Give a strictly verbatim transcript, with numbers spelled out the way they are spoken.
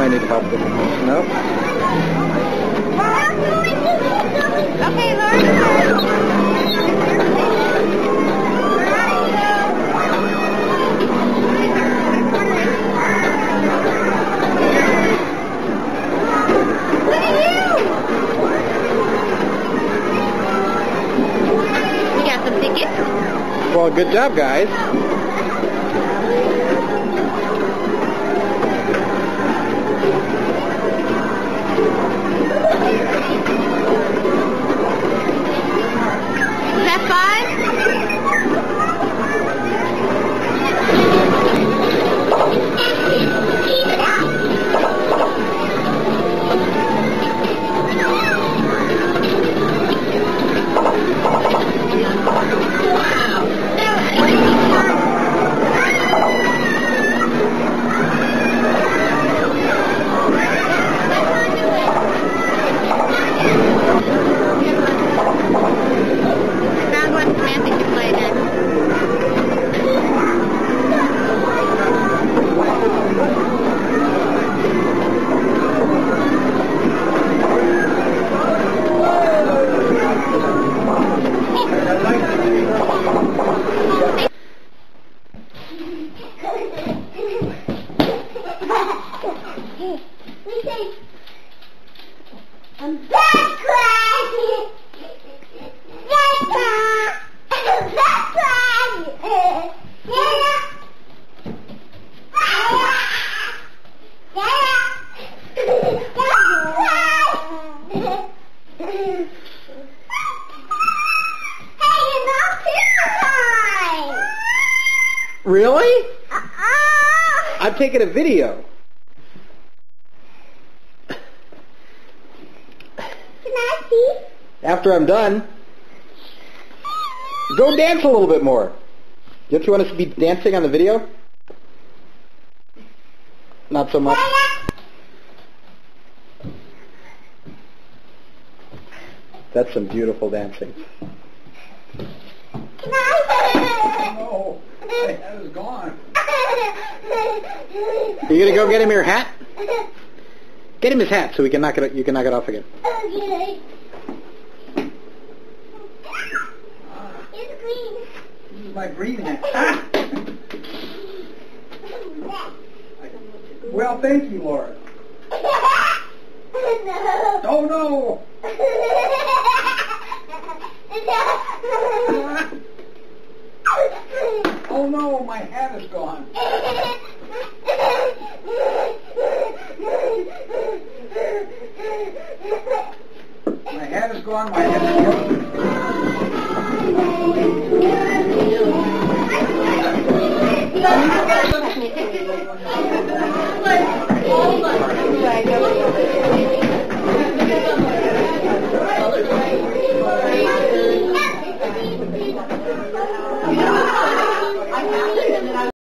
need help with it. Nope. Okay, Lauren. Well, good job, guys. Is that five? I'm back, Craig! Back, Craig! Back, Craig! Yeah! Really? Uh-uh. I'm taking a video. Can I see? After I'm done, go dance a little bit more. Don't you want us to be dancing on the video? Not so much. That's some beautiful dancing. Can I? Oh, my head is gone. Are you gonna go get him your hat? Get him his hat so we can knock it. You can knock it off again. Okay. It's green. This is my green hat. Well, thank you, Laura. No. Oh no! Oh no, my hat is gone. My hat is gone, my hat is gone.